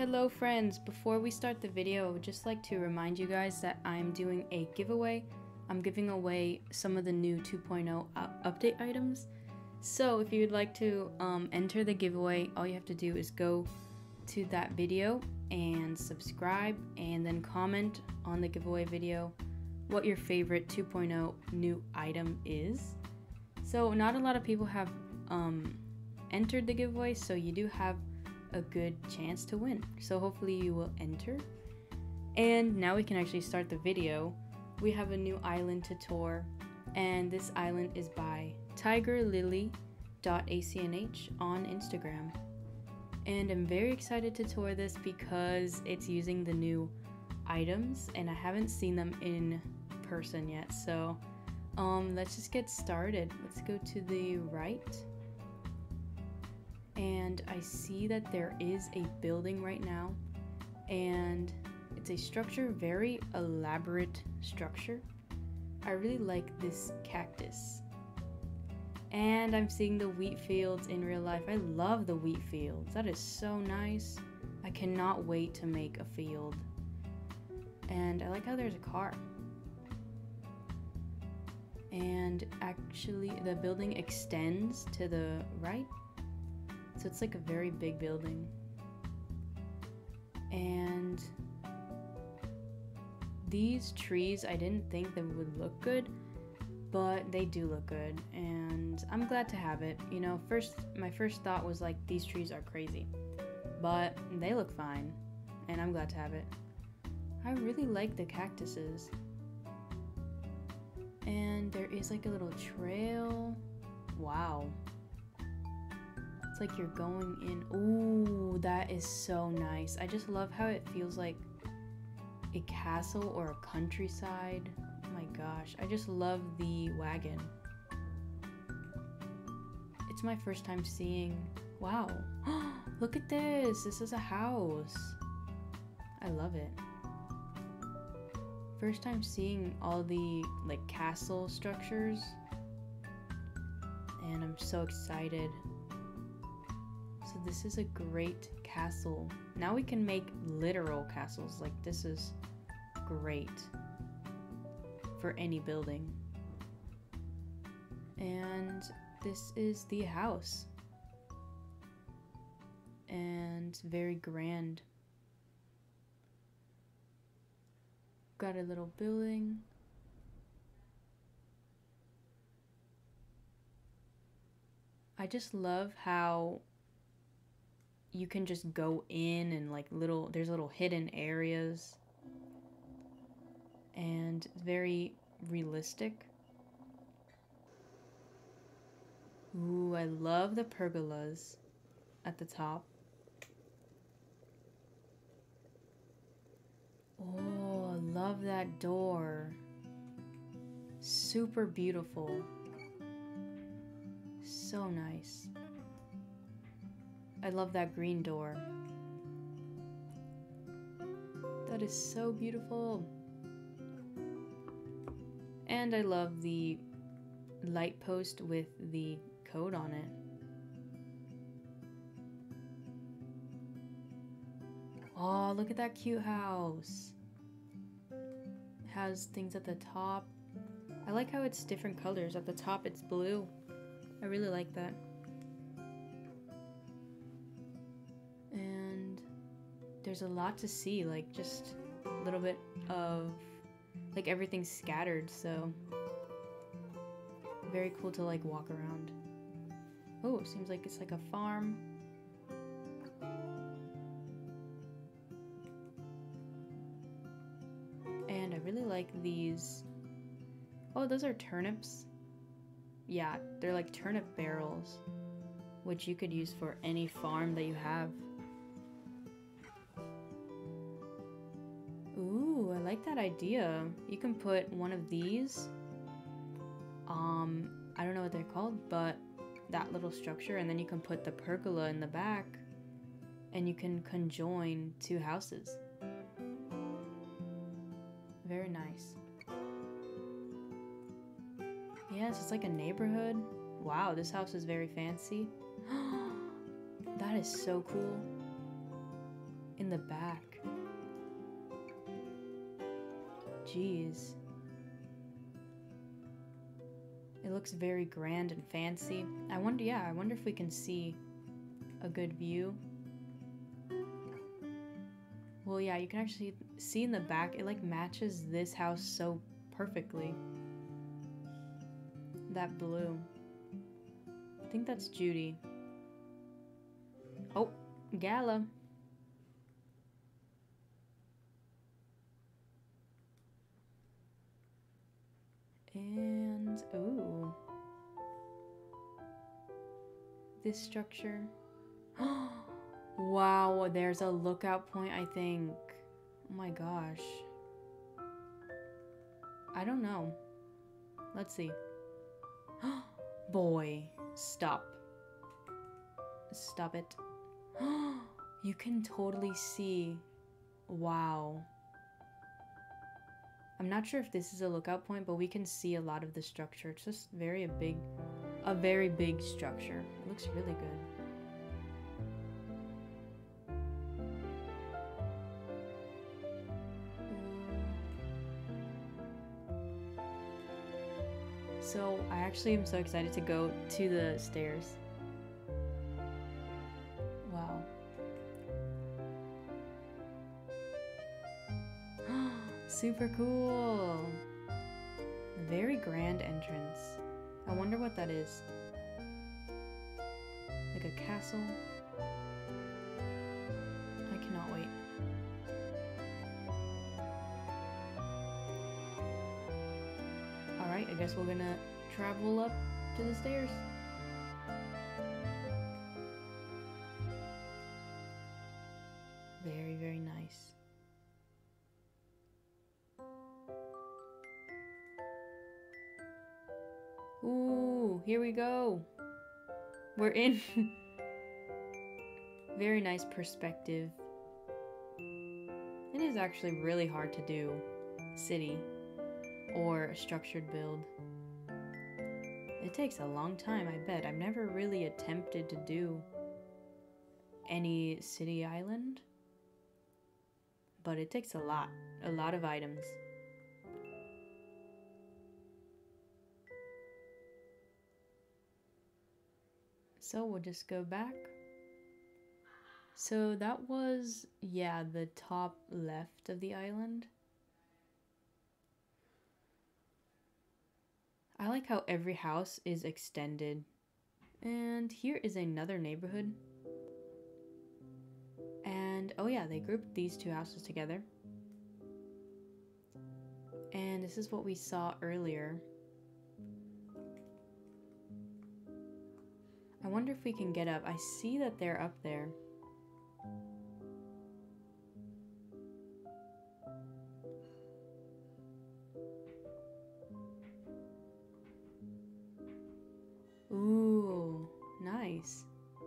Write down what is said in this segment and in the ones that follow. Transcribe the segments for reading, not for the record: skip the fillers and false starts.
Hello friends, before we start the video, I would just like to remind you guys that I'm doing a giveaway. I'm giving away some of the new 2.0 update items. So if you'd like to enter the giveaway, all you have to do is go to that video and subscribe and then comment on the giveaway video what your favorite 2.0 new item is. So not a lot of people have entered the giveaway, so you do have a good chance to win. So hopefully you will enter. And now we can actually start the video. We have a new island to tour, and this island is by tigerlily.acnh on Instagram. And I'm very excited to tour this because it's using the new items and I haven't seen them in person yet. So let's just get started. Let's go to the right. And I see that there is a building right now, and it's a structure, very elaborate structure. I really like this cactus. And I'm seeing the wheat fields in real life. I love the wheat fields. That is so nice. I cannot wait to make a field. And I like how there's a car. And actually the building extends to the right. So it's like a very big building. And these trees, I didn't think they would look good, but they do look good, and I'm glad to have it. You know, my first thought was like, these trees are crazy, but they look fine, and I'm glad to have it. I really like the cactuses. And there is like a little trail. Wow. It's like you're going in. Ooh, that is so nice. I just love how it feels like a castle or a countryside. Oh my gosh, I just love the wagon. It's my first time seeing. Wow. Look at this. This is a house. I love it. First time seeing all the like castle structures, and I'm so excited. So this is a great castle. Now we can make literal castles. Like, this is great for any building. And this is the house. And very grand. Got a little building. I just love how you can just go in and like there's little hidden areas, and very realistic. Ooh, I love the pergolas at the top. Oh, I love that door. Super beautiful. So nice. I love that green door. That is so beautiful. And I love the light post with the code on it. Oh, look at that cute house. It has things at the top. I like how it's different colors. At the top it's blue. I really like that. And there's a lot to see, like just a little bit of like everything's scattered, so very cool to like walk around. Oh, it seems like it's like a farm. And I really like these. Oh, those are turnips. Yeah, they're like turnip barrels, which you could use for any farm that you have. Ooh, I like that idea. You can put one of these, I don't know what they're called, but that little structure, and then you can put the pergola in the back, and you can conjoin two houses. Very nice. Yes, it's like a neighborhood. Wow, this house is very fancy. That is so cool. in the back. Jeez. It looks very grand and fancy. I wonder if we can see a good view. Well, yeah, you can actually see in the back, it like matches this house so perfectly. That blue. I think that's Judy. Oh, Gala. And, ooh. This structure. Wow, there's a lookout point, I think. Oh my gosh. I don't know. Let's see. Boy, stop. Stop it. You can totally see. Wow. I'm not sure if this is a lookout point, but we can see a lot of the structure. It's just a very big structure. It looks really good. So I actually am so excited to go to the stairs. Wow. Super cool. Very grand entrance. I wonder what that is. Like a castle? I cannot wait. Alright, I guess we're gonna travel up to the stairs. Very, very nice. Ooh, here we go. We're in. Very nice perspective. It is actually really hard to do city or a structured build. It takes a long time, I bet. I've never really attempted to do any city island, but it takes a lot of items. So we'll just go back. So that was, yeah, the top left of the island. I like how every house is extended. And here is another neighborhood. And, oh yeah, they grouped these two houses together. And this is what we saw earlier. I wonder if we can get up. I see that they're up there. Ooh, nice.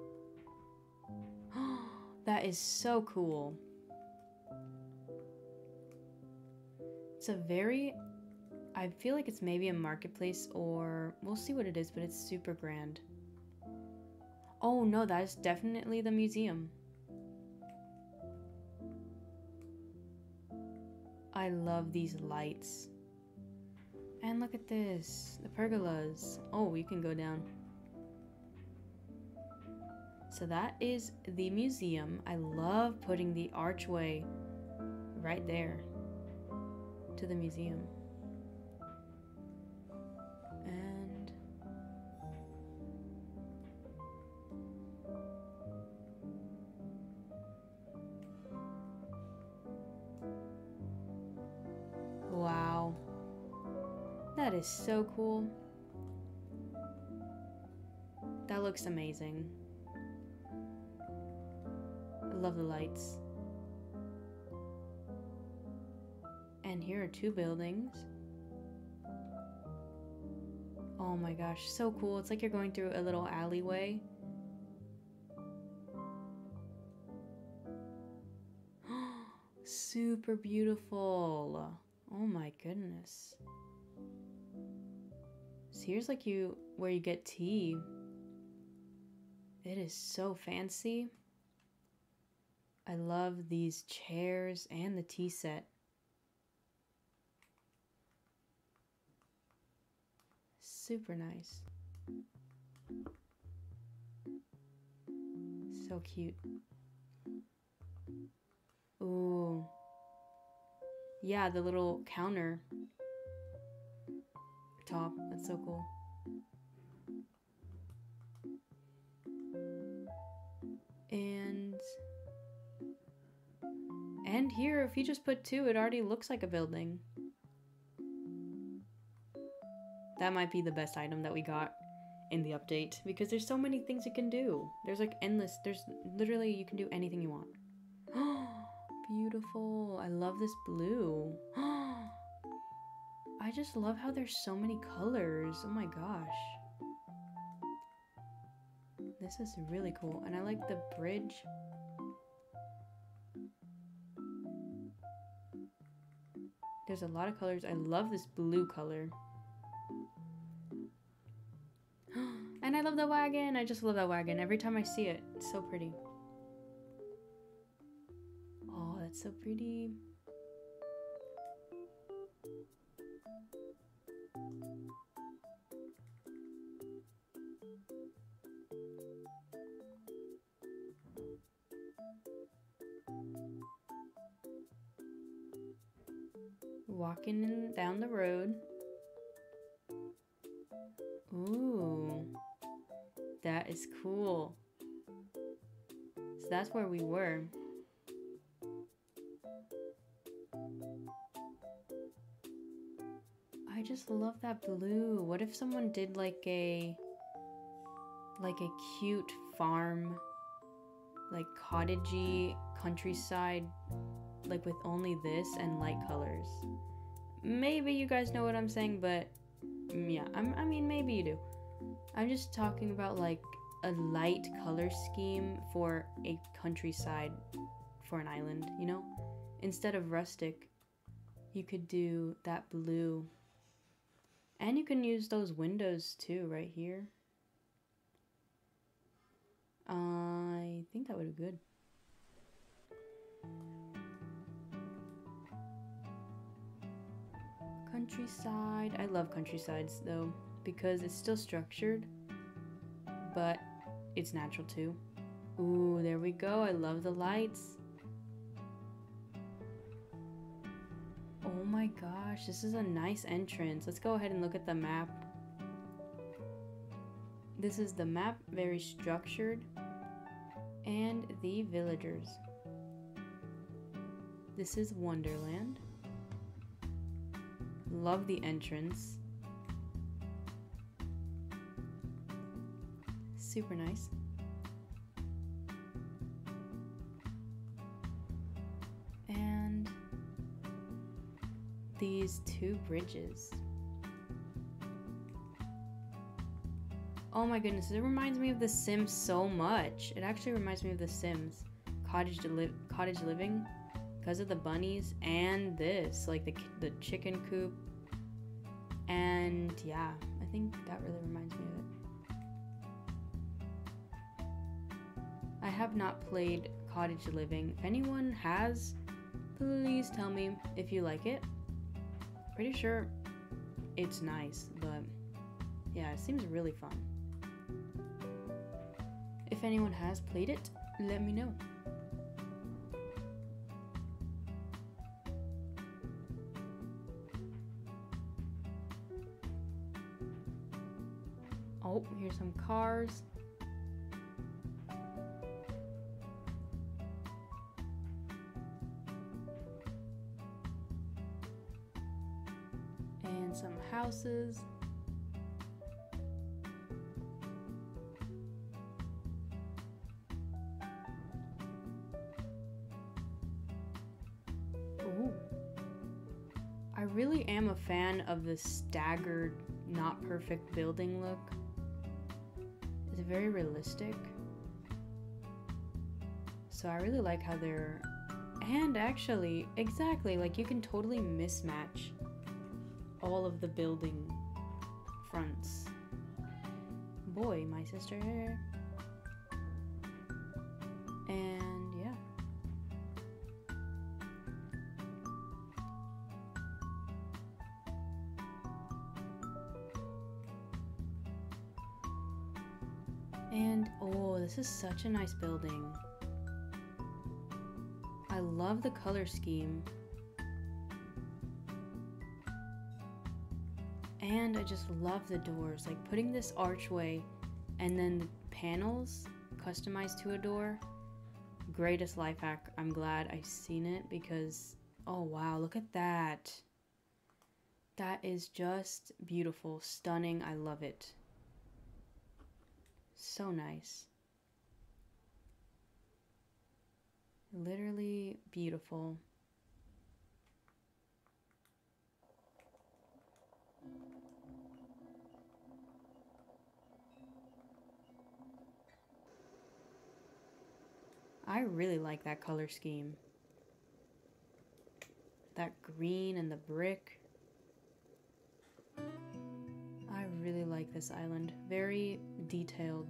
That is so cool. It's a very... I feel like it's maybe a marketplace or... We'll see what it is, but it's super grand. Oh no, that is definitely the museum. I love these lights. And look at this, the pergolas. Oh, you can go down. So that is the museum. I love putting the archway right there to the museum. And wow. That is so cool. That looks amazing. I love the lights. And here are two buildings. Oh my gosh, so cool. It's like you're going through a little alleyway. Super beautiful. Oh my goodness. So here's like where you get tea. It is so fancy. I love these chairs and the tea set. Super nice. So cute. Ooh. Yeah, the little counter top. That's so cool. And here, if you just put 2, it already looks like a building. That might be the best item that we got in the update, because there's so many things you can do. There's like endless, there's literally, you can do anything you want. Beautiful. I love this blue. I just love how there's so many colors. Oh my gosh. This is really cool. And I like the bridge. There's a lot of colors. I love this blue color. And I love the wagon. I just love that wagon. Every time I see it, it's so pretty. Oh, that's so pretty. Walking down the road. Ooh, that is cool. So that's where we were. I just love that blue. What if someone did like a cute farm, like cottagey countryside, like with only this and light colors? Maybe you guys know what I'm saying, but yeah, I mean, maybe you do. I'm just talking about like a light color scheme for a countryside, for an island, you know? Instead of rustic, you could do that blue. And you can use those windows too, right here. I think that would be good. Countryside. I love countrysides though, because it's still structured, but it's natural too. Ooh, there we go. I love the lights. Oh my gosh, this is a nice entrance. Let's go ahead and look at the map. This is the map, very structured. And the villagers. This is Wonderland. Love the entrance. Super nice. And these 2 bridges. Oh my goodness, it reminds me of The Sims so much. It actually reminds me of The Sims. Cottage living. Because of the bunnies and this, like the chicken coop. And yeah, I think that really reminds me of it. I have not played Cottage Living. If anyone has, please tell me if you like it. Pretty sure it's nice, but yeah, it seems really fun. If anyone has played it, let me know. Oh, here's some cars. And some houses. Ooh. I really am a fan of the staggered, not perfect building look. It's very realistic. So I really like how they're... And actually, exactly, like you can totally mismatch all of the building fronts. Boy, my sister. And yeah. And oh, this is such a nice building. I love the color scheme. And I just love the doors. Like putting this archway and then the panels customized to a door. Greatest life hack. I'm glad I've seen it because, oh wow, look at that. That is just beautiful, stunning. I love it. So nice. Literally beautiful. I really like that color scheme. That green and the brick. I really like this island. Very detailed.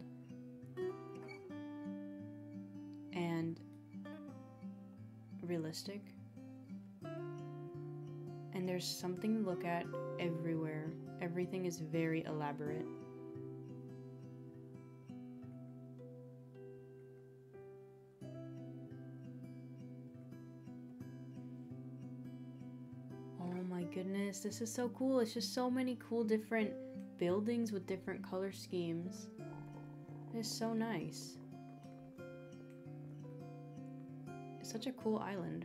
And realistic. And there's something to look at everywhere. Everything is very elaborate. Oh my goodness, this is so cool. It's just so many cool different buildings with different color schemes. It's so nice. It's such a cool island.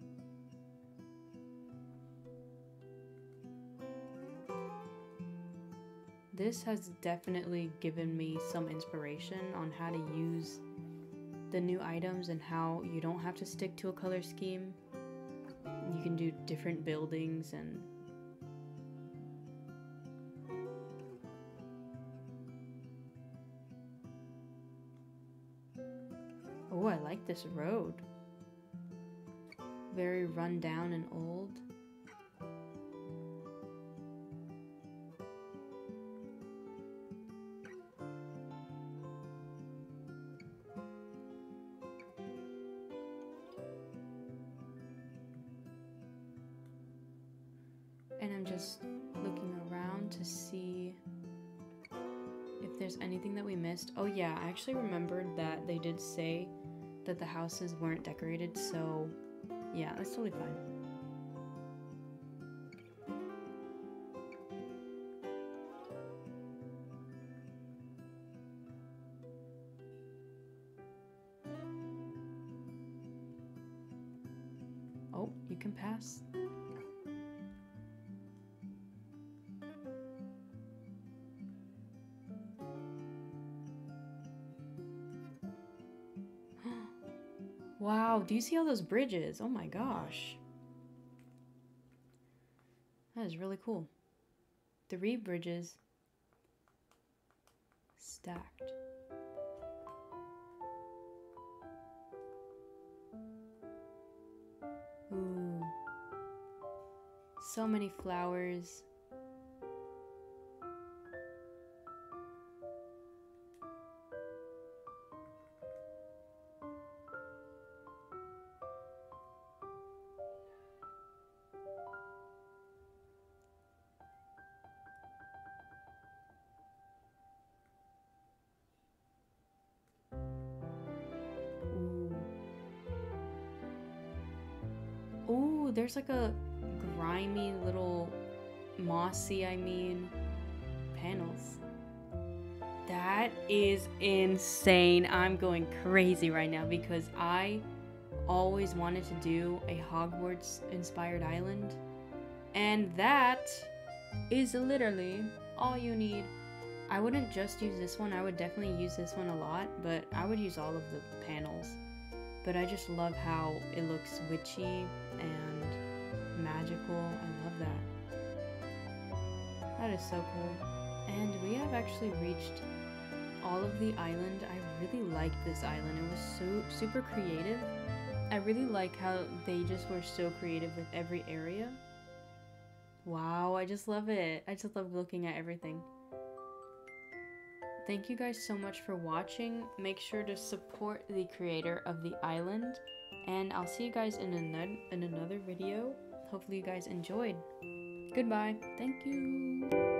This has definitely given me some inspiration on how to use the new items and how you don't have to stick to a color scheme. You can do different buildings and oh, I like this road. Very run down and old. And I'm just looking around to see if there's anything that we missed. Oh yeah, I actually remembered that they did say that the houses weren't decorated, so yeah, that's totally fine. Oh, you can pass. Wow, do you see all those bridges? Oh my gosh. That is really cool. 3 bridges stacked. Ooh. So many flowers. Ooh, there's like a grimy little mossy, panels. That is insane. I'm going crazy right now because I always wanted to do a Hogwarts inspired island. And that is literally all you need. I wouldn't just use this one. I would definitely use this one a lot, but I would use all of the panels. But I just love how it looks witchy and magical. I love that. That is so cool. And we have actually reached all of the island. I really liked this island. It was so super creative. I really like how they just were so creative with every area. Wow, I just love it. I just love looking at everything. Thank you guys so much for watching. Make sure to support the creator of the island. And I'll see you guys in another video. Hopefully you guys enjoyed. Goodbye. Thank you.